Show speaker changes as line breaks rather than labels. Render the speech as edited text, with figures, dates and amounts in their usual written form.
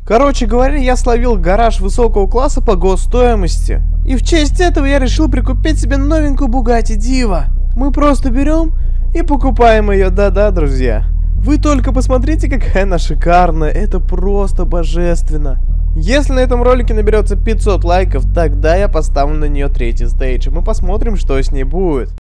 Короче говоря, я словил гараж высокого класса по госстоимости. И в честь этого я решил прикупить себе новенькую Bugatti Diva. Мы просто берем и покупаем ее, да-да, друзья. Вы только посмотрите, какая она шикарная, это просто божественно. Если на этом ролике наберется 500 лайков, тогда я поставлю на нее третий стейдж, и мы посмотрим, что с ней будет.